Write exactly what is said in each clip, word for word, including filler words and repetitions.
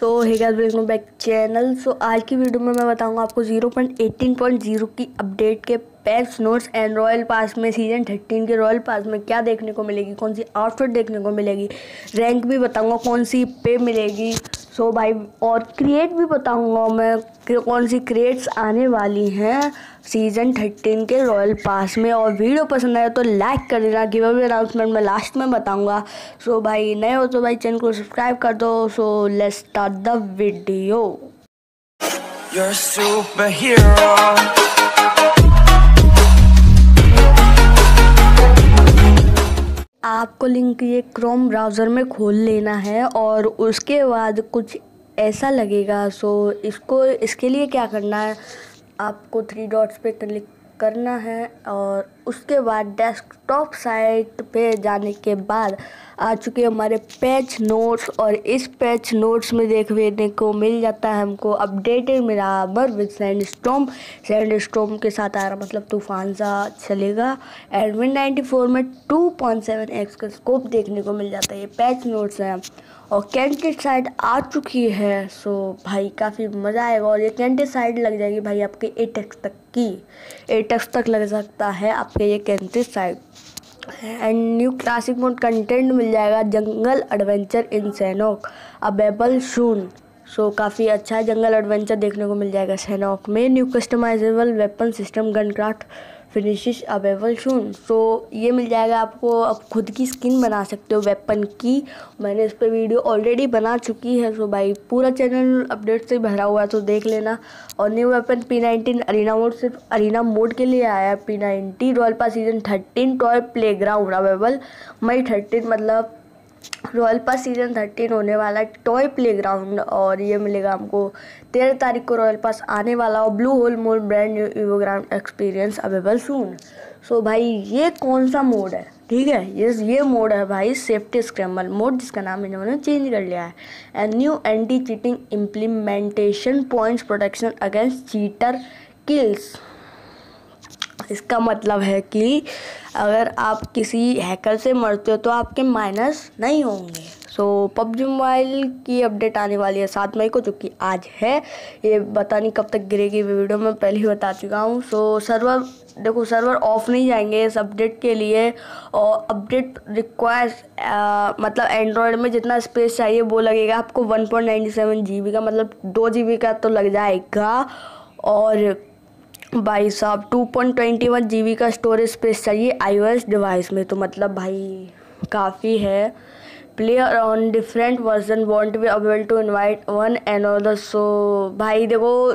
सो hey guys, welcome back channel. So आज की video में मैं बताऊंगा आपको zero point eighteen point zero की अपडेट के patch notes and royal pass में सीजन थर्टीन के रॉयल पास में क्या देखने को मिलेगी, कौन सी आउटफिट देखने को मिलेगी, रैंक भी बताऊंगा कौन सी पे मिलेगी। सो भाई और क्रिएट भी बताऊंगा मैं कि कौन सी क्रिएट्स आने वाली हैं सीजन थर्टीन के रॉयल पास में। और वीडियो पसंद आए तो लाइक कर देना, गिव अवे अनाउंसमेंट मैं लास्ट में बताऊंगा। सो भाई नए हो तो भाई चैनल को सब्सक्राइब कर दो। So let's start the video. You're a superhero. आपको लिंक ये क्रोम ब्राउज़र में खोल लेना है और उसके बाद कुछ ऐसा लगेगा। सो इसको इसके लिए क्या करना है, आपको थ्री डॉट्स पे क्लिक करना है और उसके बाद डेस्कटॉप साइट पे जाने के बाद आ चुके हमारे पैच नोट्स। और इस पैच नोट्स में देखने को मिल जाता है हमको updated Miramar with sandstorm sandstorm के साथ आ रहा, मतलब तूफान सा चलेगा। एंड विन नाइन्टी फोर में टू पॉइंट सेवन एक्स का स्कोप देखने को मिल जाता है। ये पैच नोट्स हैं और कैंडिडेट साइड आ चुकी है। सो भाई काफ़ी मज़ा आएगा। और ये कैंडिडेट साइड लग जाएगी भाई आपके एट एक्स तक की, एट एक्स तक लग सकता है आपके ये candidate side. And new classic mode content मिल जाएगा, jungle adventure in सैनॉक available soon. सो काफ़ी अच्छा है, जंगल एडवेंचर देखने को मिल जाएगा सैनॉक में। New customizable weapon system gun craft finishes available soon. So ये मिल जाएगा आपको, अब खुद की स्किन बना सकते हो वेपन की। मैंने इस पर वीडियो ऑलरेडी बना चुकी है। सो भाई पूरा चैनल अपडेट से भरा हुआ है तो देख लेना। और new weapon P nineteen arena mode सिर्फ अरीना मोड के लिए आया है। P ninety royal pass season thirteen toy playground available May thirteen, मतलब रॉयल पास सीजन थर्टीन होने वाला है टॉय प्लेग्राउंड। और ये मिलेगा हमको तेरह तारीख को रॉयल पास आने वाला। और blue hole mode brand new EvoGround experience available soon. So भाई ये कौन सा मोड है, ठीक है, ये ये मोड है भाई सेफ्टी स्क्रैम्बल मोड, जिसका नाम इन्होंने चेंज कर लिया है। And new anti cheating implementation points protection against cheater kills. इसका मतलब है कि अगर आप किसी हैकर से मरते हो तो आपके माइनस नहीं होंगे। सो पबजी मोबाइल की अपडेट आने वाली है सात मई को, जो कि आज है। ये पता नहीं कब तक गिरेगी, वीडियो में पहले ही बता चुका हूँ। सो सर्वर देखो, सर्वर ऑफ नहीं जाएंगे इस अपडेट के लिए। और अपडेट रिक्वायर्स मतलब एंड्रॉयड में जितना स्पेस चाहिए वो लगेगा आपको one point ninety seven G B का, मतलब दो जी बी का तो लग जाएगा। और भाई साहब two point twenty one G B का स्टोरेज स्पेस चाहिए आईओएस डिवाइस में, तो मतलब भाई काफ़ी है। Player on different version want be available to invite one and other. So भाई देखो,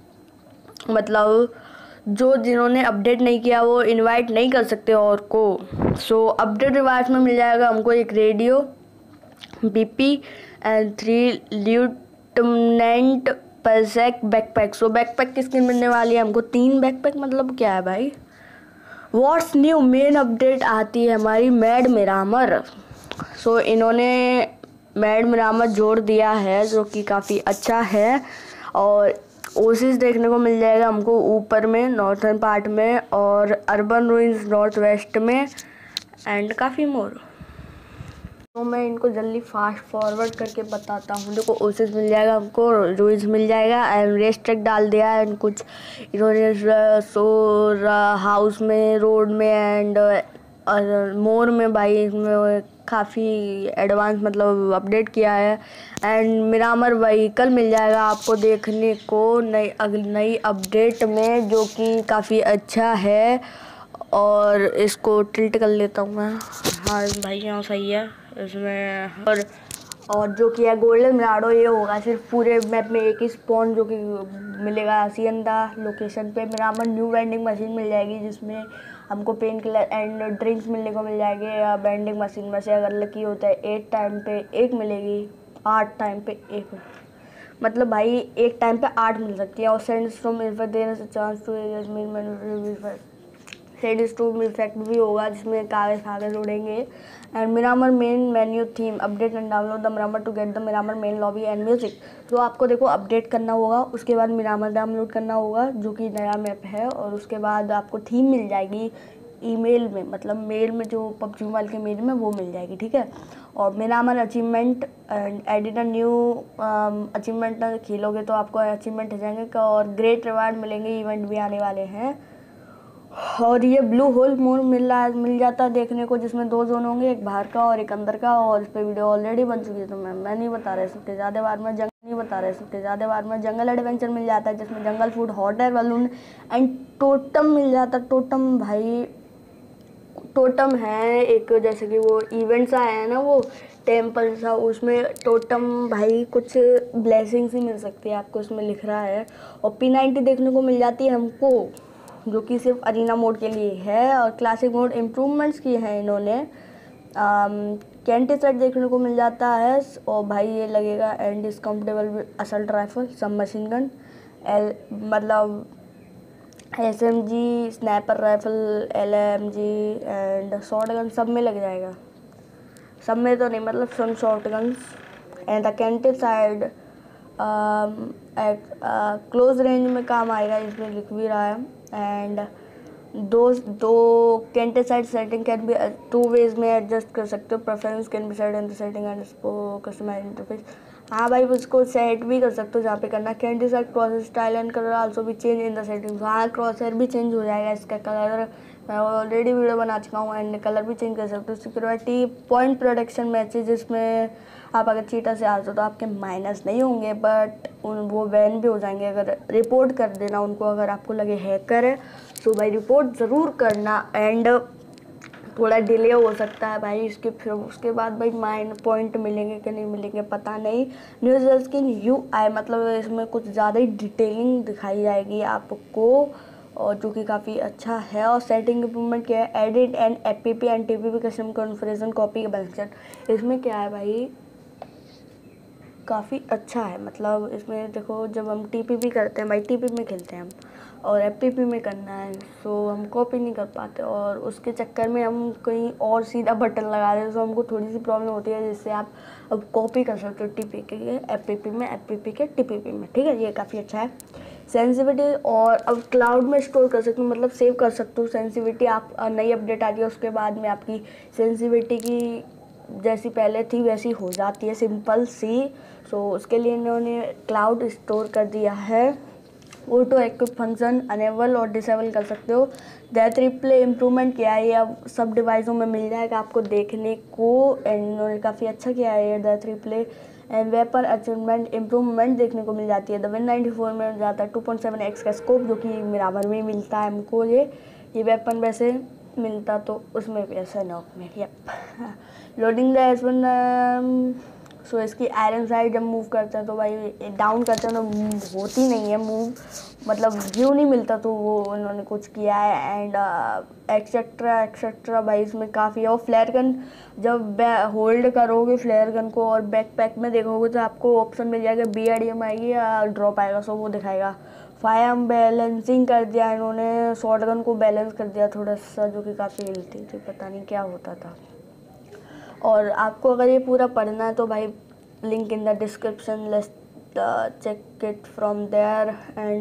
मतलब जो जिन्होंने अपडेट नहीं किया वो इनवाइट नहीं कर सकते और को। सो अपडेट डिवाइस में मिल जाएगा हमको एक radio, BP and three lieutenant parsec backpack. So backpack की स्किन मिलने वाली है हमको तीन बैकपैक, मतलब क्या है भाई। व्हाट्स न्यू मेन अपडेट आती है हमारी मैड मिरामर। सो इन्होंने मैड मिरामर जोड़ दिया है, जो कि काफ़ी अच्छा है। और ओसिस देखने को मिल जाएगा हमको ऊपर में नॉर्थर्न पार्ट में, और अर्बन रूइंस नॉर्थ वेस्ट में, एंड काफ़ी मोर। तो मैं इनको जल्दी फास्ट फॉरवर्ड करके बताता हूँ। देखो ओसिस मिल जाएगा हमको, रूइंस मिल जाएगा, एंड रेस ट्रैक डाल दिया है। एंड कुछ इन्होंने सो हाउस में, रोड में, एंड मोर में भाई इसमें काफ़ी एडवांस मतलब अपडेट किया है। एंड मिरामर व्हीकल मिल जाएगा आपको देखने को नई नई अपडेट में, जो कि काफ़ी अच्छा है। और इसको टिल्ट कर लेता हूँ मैं। हाँ भाई यहाँ सही है इसमें। और और जो कि है गोल्डन मिराडो, ये होगा सिर्फ पूरे मैप में एक ही स्पॉन, जो कि मिलेगा सियंदा लोकेशन पे। मिरामर न्यू वेंडिंग मशीन मिल जाएगी, जिसमें हमको पेन किलर एंड ड्रिंक्स मिलने को मिल जाएगी। या वेंडिंग मशीन में से अगर लकी होता है एट टाइम पे एक मिलेगी, आठ टाइम पे एक, मतलब भाई एक टाइम पे आठ मिल सकती है। और सेंड स्टॉर्म इफेक्ट देने से chance to sand storm effect भी होगा, जिसमें कागज कागज उड़ेंगे। And Miramar main menu theme update and download the Miramar to get the Miramar main lobby and music. तो आपको देखो अपडेट करना होगा, उसके बाद मिरामर डाउनलोड करना होगा, जो कि नया मैप है। और उसके बाद आपको थीम मिल जाएगी ईमेल में, मतलब मेल में, जो पबजी मोबाइल के मेल में वो मिल जाएगी, ठीक है। और Miramar achievement and edit a new achievement खेलोगे तो आपको अचीवमेंट हो जाएंगे और ग्रेट रिवार्ड मिलेंगे, इवेंट भी आने वाले हैं। और ये ब्लू होल मून मिल रहा मिल जाता है देखने को, जिसमें दो जोन होंगे, एक बाहर का और एक अंदर का। और इस पर वीडियो ऑलरेडी बन चुकी है तो मैं मैं नहीं बता रहा इसके ज़्यादा बार में जंग नहीं बता रहा इसके ज़्यादा बार में जंगल एडवेंचर मिल जाता है जिसमें jungle food, hot air balloon and totem मिल जाता है। टोटम भाई टोटम है एक, जैसे कि वो इवेंट्स आया है ना वो टेम्पल सा, उसमें टोटम भाई कुछ ब्लेसिंग्स ही मिल सकती है आपको, उसमें लिख रहा है। और पी नाइन्टी देखने को मिल जाती है हमको, जो कि सिर्फ अरीना मोड के लिए है। और क्लासिक मोड इम्प्रूवमेंट्स किए हैं इन्होंने। कैंटी सेट देखने को मिल जाता है और भाई ये लगेगा and is comfortable assault rifle, sub machine gun, L मतलब S M G, sniper rifle, L M G and short gun सब में लग जाएगा। सब में तो नहीं, मतलब some short guns and the canted side close range में काम आएगा, इसमें लिख भी रहा है। एंड दो दो canted side setting can be two ways में एडजस्ट कर सकते हो, preference can be set in the setting and customize interface. हाँ भाई उसको सेट भी कर सकते हो जहाँ पे करना। Canted side cross style and colour also भी चेंज इन द सेटिंग्स। हाँ क्रॉस हेयर भी चेंज हो जाएगा, इसका कलर मैं ऑलरेडी वीडियो बना चुका हूँ एंड कलर भी चेंज कर सकते हो। सिक्योरिटी पॉइंट प्रोटेक्शन मैचेज, जिसमें आप अगर चीटर से आते हो तो आपके माइनस नहीं होंगे बट उन वो बैन भी हो जाएंगे अगर रिपोर्ट कर देना उनको, अगर आपको लगे हैकर है तो भाई रिपोर्ट ज़रूर करना। एंड थोड़ा डिले हो सकता है भाई इसके, फिर उसके बाद भाई माइन पॉइंट मिलेंगे कि नहीं मिलेंगे पता नहीं। न्यूज़ स्किन यू आई मतलब इसमें कुछ ज़्यादा ही डिटेलिंग दिखाई जाएगी आपको और जो कि काफ़ी अच्छा है। और सेटिंग इंप्रूवमेंट क्या है, edit and F P P and T P P custom configuration copy का बंक्शन। इसमें क्या है भाई काफ़ी अच्छा है, मतलब इसमें देखो जब हम टी पी पी करते हैं भाई, टी पी पी में खेलते हैं हम और एफ पी पी में करना है सो हम कॉपी नहीं कर पाते और उसके चक्कर में हम कहीं और सीधा बटन लगा देते तो हमको थोड़ी सी प्रॉब्लम होती है, जिससे आप अब कॉपी कर सकते हो टी पी के एफ पी पी में, एफ पी पी के टी पी पी में, ठीक है ये काफ़ी अच्छा है। सेंसिटिविटी और अब क्लाउड में स्टोर कर सकते हो, मतलब सेव कर सकते हो सेंसिटिविटी। आप नई अपडेट आती है उसके बाद में आपकी सेंसिटिविटी की जैसी पहले थी वैसी हो जाती है, सिंपल सी। सो उसके लिए इन्होंने क्लाउड स्टोर कर दिया है। ऑटो एक्टिव फंक्शन अनेबल और डिसेबल कर सकते हो। डेथ रिप्ले इम्प्रूवमेंट किया है, ये अब सब डिवाइसों में मिल जाएगा आपको देखने को एंड इन्होंने काफ़ी अच्छा किया है ये death replay. And weapon achievement improvement देखने को मिल जाती है। द वन नाइन्टी फोर में मिल जाता है टू पॉइंट सेवन एक्स का स्कोप, जो कि मिरामर में मिलता है हमको। ये ये वेपन वैसे मिलता तो उसमें भी ऐसा नॉक में yup. Loading the S one so इसकी आयरन साइड जब मूव करते हैं तो भाई डाउन करते हैं तो मूव होती नहीं है मूव, मतलब व्यू नहीं मिलता, तो वो उन्होंने कुछ किया है। एंड एक्सेट्रा एक्सेट्रा भाई इसमें काफ़ी है। और फ्लेयर गन जब होल्ड करोगे फ्लेयर गन को और बैकपैक में देखोगे तो आपको ऑप्शन मिल जाएगा बी आर डी एम आएगी या ड्रॉप आएगा, सो वो दिखाएगा। फायर बैलेंसिंग कर दिया इन्होंने, शॉर्ट गन को बैलेंस कर दिया थोड़ा सा, जो कि काफ़ी हिलती थी, पता नहीं क्या होता था। और आपको अगर ये पूरा पढ़ना है तो भाई link in the description, let's check it from there. And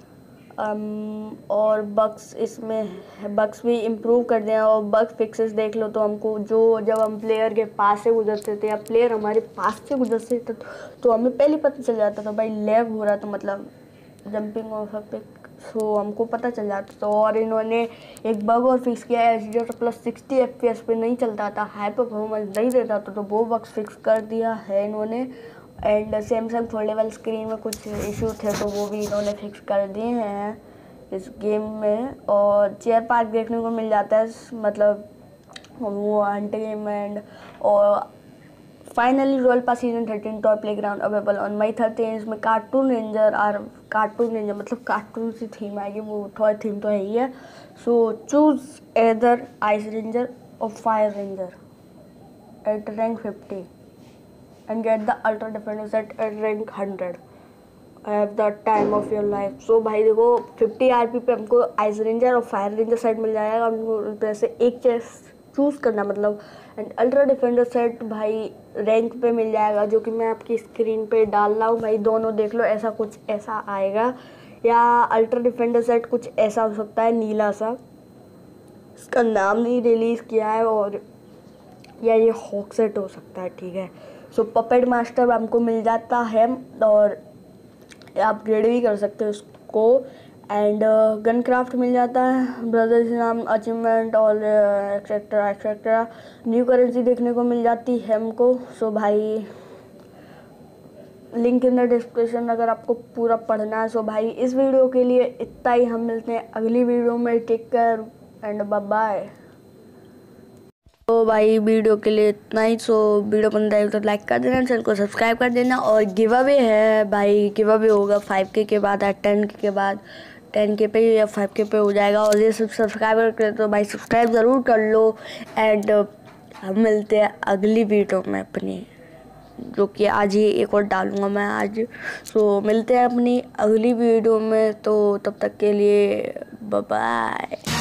और बग्स इसमें बग्स भी इम्प्रूव कर दिया और बग फिक्सेस देख लो तो हमको जो जब हम प्लेयर के पास से गुजरते थे या प्लेयर हमारे पास से गुजरते थे तो हमें पहले पता चल जाता था भाई लैग हो रहा, तो मतलब jumping off a peak, so हमको पता चल जाता था। और इन्होंने एक बग और फिक्स किया है, H D R plus sixty F P S पे नहीं चलता था, हाई परफॉर्मेंस नहीं देता था, तो वो बग फिक्स कर दिया है इन्होंने। एंड सैमसंग फोल्डेबल स्क्रीन में कुछ इशू थे तो वो भी इन्होंने फिक्स कर दिए हैं इस गेम में। और चेयर पार्क देखने को मिल जाता है, मतलब वो हंट गेम। एंड और finally royal pass season thirteen toy playground available on May thirteen. इसमें कार्टून रेंजर और कार्टून रेंजर मतलब कार्टून सी थीम आएगी, वो टॉय थीम तो है ही है। So choose either ice ranger और fire ranger at rank fifty and get the ultra defender set at rank hundred. Have the time of your life. So भाई देखो फिफ्टी आरपी पे हमको आइस रेंजर और फायर रेंजर सेट मिल जाएगा, हमको से एक चेस चूज़ करना मतलब। एंड अल्ट्रा डिफेंडर सेट भाई रैंक पे मिल जाएगा, जो कि मैं आपकी स्क्रीन पे डाल रहा हूँ भाई, दोनों देख लो, ऐसा कुछ ऐसा आएगा। या अल्ट्रा डिफेंडर सेट कुछ ऐसा हो सकता है नीला सा, इसका नाम नहीं रिलीज़ किया है। और या ये हॉक्सेट हो सकता है, ठीक है। सो पपेट मास्टर हमको मिल जाता है और आप ग्रेड भी कर सकते हो उसको। एंड गन क्राफ्ट मिल जाता है, ब्रदर्स नाम अचीवमेंट और एक्सेट्रा एक्सेट्रा। न्यू करेंसी देखने को मिल जाती है हमको। सो भाई लिंक इन द डिस्क्रिप्शन अगर आपको पूरा पढ़ना है। सो भाई इस वीडियो के लिए इतना ही, हम मिलते हैं अगली वीडियो में। Take care and bye bye. तो भाई वीडियो के लिए इतना ही। सो वीडियो पसंद आए तो लाइक कर देना, चैनल को सब्सक्राइब कर देना। और गिव अवे है भाई, गिव अवे होगा फाइव के के बाद या टेन के के बाद, टेन के पे या फाइव के पे हो जाएगा। और ये सब सब्सक्राइबर करें तो भाई सब्सक्राइब ज़रूर कर लो। एंड हम मिलते हैं अगली वीडियो में अपनी, जो कि आज ही एक और डालूँगा मैं आज। सो मिलते हैं अपनी अगली वीडियो में, तो तब तक के लिए बाय बाय।